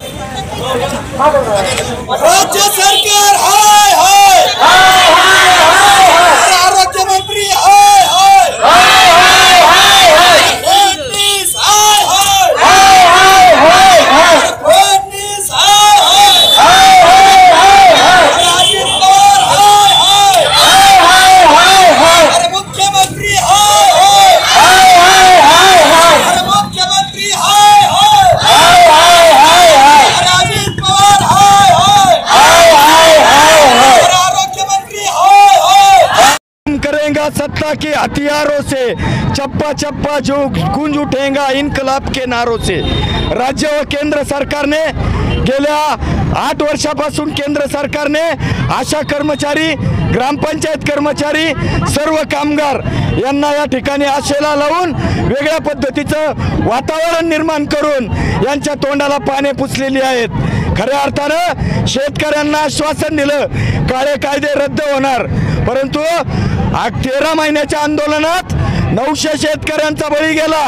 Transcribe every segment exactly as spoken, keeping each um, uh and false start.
राज्य सरकार हाय हाय हाय हाय हाय आरोग्य मंत्री हाय हाय हाय हाय हाय हाय फडणवीस हाय हाय हाय हाय हाय फडणवीस हाय हाय हाय हाय हाय अजित पवार हाय हाय हाय हाय हाय अरे मुख्यमंत्री हाय हाय हाय हाय हाय अरे मुख्यमंत्री हाय हाय हाय हाय हाय अरे अजित पवार हाय हाय हाय हाय हाय अरे आरोग्य मंत्री हाय हाय करेगा सत्ता के हथियारों से, चप्पा चप्पा जो गूंज उठेगा इनकलाब के नारों से। राज्य व केंद्र सरकारने गेल्या आठ वर्षापासून केंद्र सरकारने आशा कर्मचारी, ग्रामपंचायत कर्मचारी, सर्व कामगार यांना या ठिकाणी आशेला लावून वेगळ्या पद्धतीचं वातावरण निर्माण करून यांच्या तोंडाला पाने पुसलेली आहेत। खऱ्या अर्थानं शेतकऱ्यांना आश्वासन दिलं काळे कायदे रद्द होणार, परंतु तेरा महिन्याच्या आंदोलनात नऊशे शेतकऱ्यांचा बळी गेला,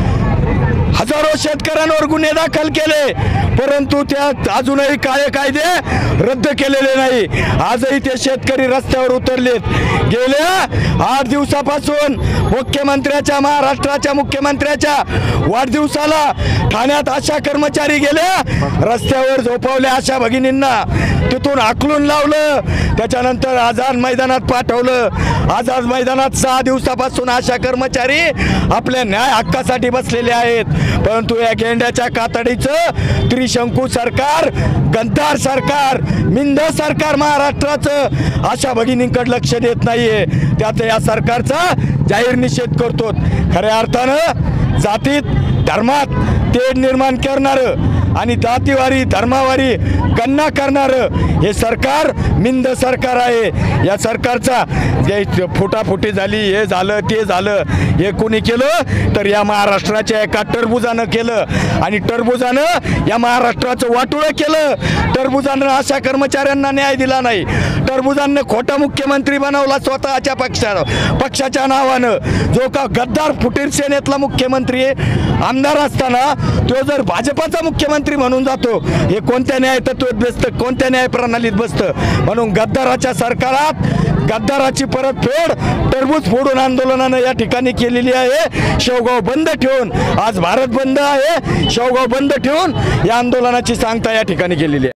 हजारो शेतकऱ्यांवर गुन्हे दाखल केले, परंतु त्यात अजूनही काळे कायदे रद्द केलेले नाही। आजही ते शेतकरी रस्त्यावर उतरलेत। गेल्या आठ दिवसापासून मुख्यमंत्र्याच्या, महाराष्ट्राच्या मुख्यमंत्र्याच्या वाढदिवसाला ठाण्यात आशा कर्मचारी गेल्या, रस्त्यावर झोपवल्या आशा भगिनींना, तिथून हाकलून लावलं, त्याच्यानंतर आझाद मैदानात पाठवलं। आझाद मैदानात सहा दिवसापासून आशा कर्मचारी आपल्या न्याय हक्कासाठी बसलेले आहेत, परंतु या गेंड्याच्या कातडीचं त्रिशंकू सरकार, गद्दार सरकार, मिंद सरकार महाराष्ट्राचं आशा भगिनींकडे लक्ष देत नाहीये। त्यात या सरकारचा जाहीर निषेध करतो। खऱ्या अर्थानं जातीत धर्मात तेढ निर्माण करणारं आणि जातीवारी धर्मावारी गणना करणारं हे सरकार मिंद सरकार आहे। या सरकारचा जे फुटाफुटी झाली, हे झालं ते झालं, हे कोणी केलं तर या महाराष्ट्राच्या एका टरबुजानं केलं आणि टरबुजानं या महाराष्ट्राचं वाटोळं केलं। टरबुजानं अशा कर्मचाऱ्यांना न्याय दिला नाही, टरबुजानं खोटा मुख्यमंत्री बनवला स्वतःच्या पक्षा पक्षाच्या नावानं। जो का गद्दार फुटीर सेनेतला मुख्यमंत्री आमदार असताना तो जर भाजपाचा मुख्यमंत्री म्हणून जातो, हे कोणत्या न्याय तत्वात बसतं, कोणत्या न्याय प्रणालीत बसतं? म्हणून गद्दाराच्या सरकारात गद्दाराची परतफेड टरबूज फोडून आंदोलनानं या ठिकाणी केलेली आहे। शेवगाव बंद ठेवून, आज भारत बंद आहे, शेवगाव बंद ठेवून या आंदोलनाची सांगता या ठिकाणी केलेली आहे।